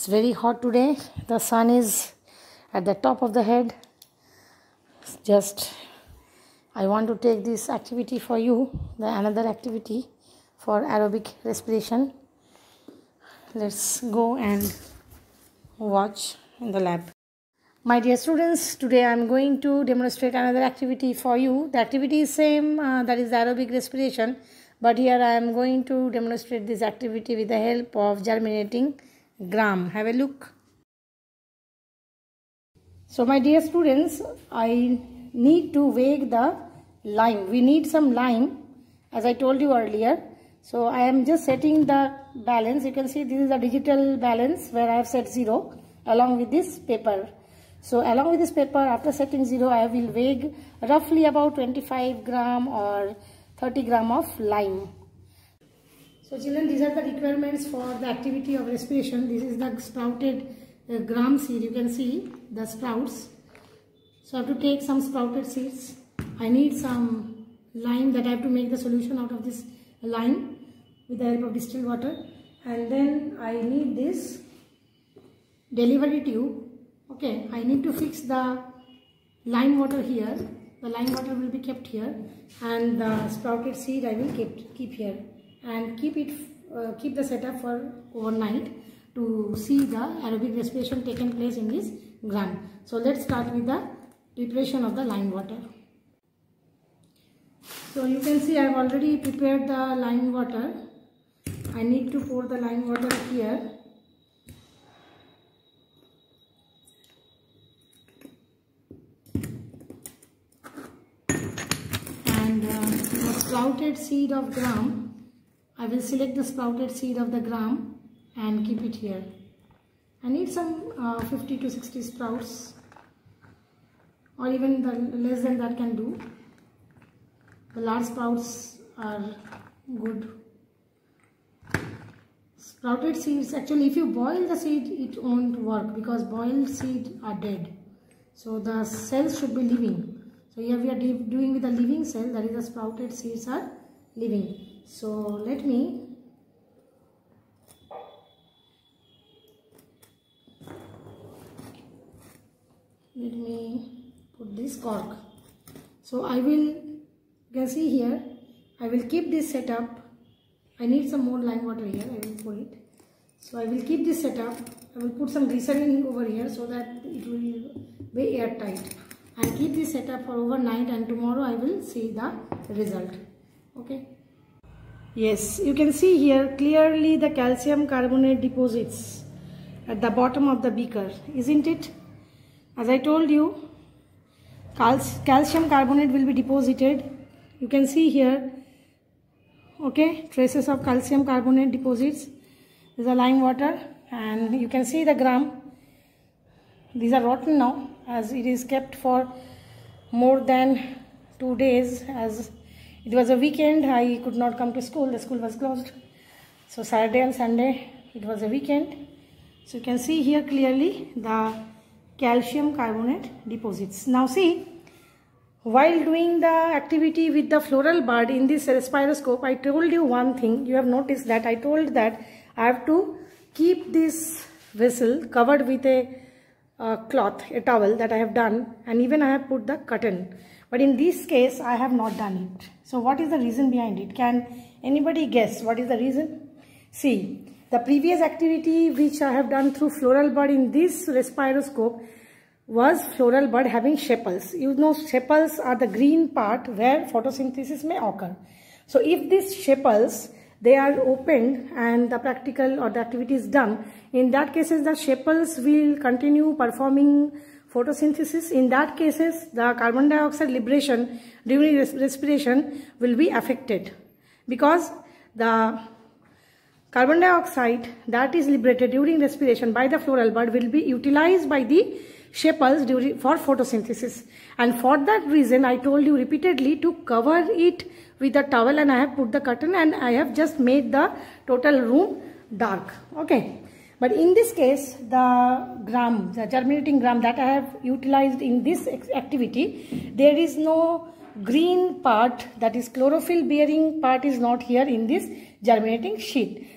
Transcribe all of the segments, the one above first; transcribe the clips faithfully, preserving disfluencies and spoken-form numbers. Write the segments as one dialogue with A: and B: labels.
A: It's very hot today. The sun is at the top of the head. Just I want to take this activity for you, the another activity for aerobic respiration. Let's go and watch in the lab. My dear students, today I am going to demonstrate another activity for you. The activity is same, uh, that is aerobic respiration, but here I am going to demonstrate this activity with the help of germinating gram. Have a look. So my dear students, I need to weigh the lime. We need some lime, as I told you earlier. So I am just setting the balance. You can see this is a digital balance where I have set zero along with this paper. So along with this paper, after setting zero, I will weigh roughly about twenty-five gram or thirty gram of lime. So children, these are the requirements for the activity of respiration. This is the sprouted uh, gram seed. You can see the sprouts. So I have to take some sprouted seeds. I need some lime that I have to make the solution out of this lime with the help of distilled water. And then I need this delivery tube. Okay, I need to fix the lime water here. The lime water will be kept here, and the sprouted seed I will keep keep here, and keep it uh, keep the setup for overnight to see the aerobic respiration taking place in this gram. So let's start with the preparation of the lime water. So you can see I have already prepared the lime water. I need to pour the lime water here. Sprouted seed of gram, I will select the sprouted seed of the gram and keep it here. I need some uh, fifty to sixty sprouts, or even the less than that can do. The large sprouts are good. Sprouted seeds, actually if you boil the seed it won't work, because boiled seed are dead. So the cells should be living. So here we are doing with a living cell, that is the sprouted seeds are living. So let me let me put this cork. So I will, you can see here, I will keep this setup. I need some more lime water here, I will pour it. So I will keep this setup. I will put some glycerin over here so that it will be airtight. And keep this setup for overnight, and tomorrow I will see the result. Okay. Yes, you can see here clearly the calcium carbonate deposits at the bottom of the beaker, isn't it? As I told you, cal calcium carbonate will be deposited. You can see here, okay, traces of calcium carbonate deposits. This is a lime water, and you can see the gram. These are rotten now, as it is kept for more than two days. As it was a weekend, I could not come to school. The school was closed. So Saturday and Sunday, it was a weekend. So you can see here clearly the calcium carbonate deposits. Now see, while doing the activity with the floral bud in this respiroscope, I told you one thing. You have noticed that I told that I have to keep this vessel covered with a Uh, cloth, a towel that I have done, and even I have put the cotton, but in this case I have not done it. So what is the reason behind it? Can anybody guess what is the reason? See, the previous activity which I have done through floral bud in this respiroscope was floral bud having sepals. You know, sepals are the green part where photosynthesis may occur. So if these sepals, they are opened and the practical or the activity is done, in that cases the sepals will continue performing photosynthesis. In that cases the carbon dioxide liberation during respiration will be affected, because the carbon dioxide that is liberated during respiration by the floral bud will be utilized by the sepals during for photosynthesis. And for that reason I told you repeatedly to cover it with a towel, and I have put the curtain, and I have just made the total room dark. Okay, but in this case the gram, the germinating gram that I have utilized in this activity, there is no green part, that is chlorophyll bearing part is not here in this germinating sheet.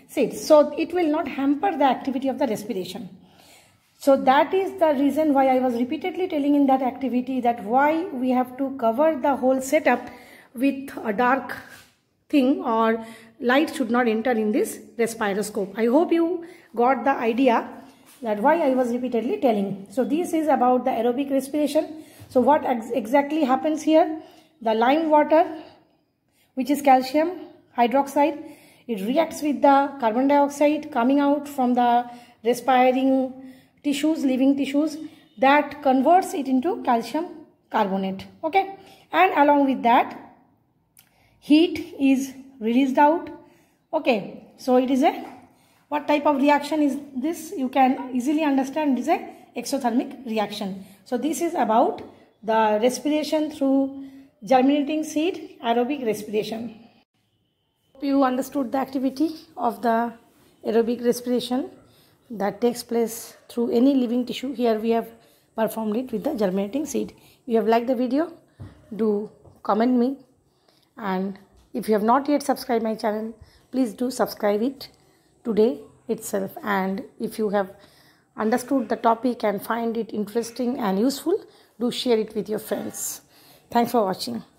A: seeds. So it will not hamper the activity of the respiration. So that is the reason why I was repeatedly telling in that activity that why we have to cover the whole setup with a dark thing, or light should not enter in this respiroscope. I hope you got the idea that why I was repeatedly telling. So this is about the aerobic respiration. So what ex exactly happens here? The lime water, which is calcium hydroxide, it reacts with the carbon dioxide coming out from the respiring tissues, living tissues, that converts it into calcium carbonate. Okay, and along with that, heat is released out. Okay, so it is a, what type of reaction is this? You can easily understand it is a exothermic reaction. So this is about the respiration through germinating seed, aerobic respiration. Hope you understood the activity of the aerobic respiration that takes place through any living tissue. Here we have performed it with the germinating seed. If you have liked the video, do comment me, and if you have not yet subscribed my channel, please do subscribe it today itself. And if you have understood the topic and find it interesting and useful, do share it with your friends. Thanks for watching.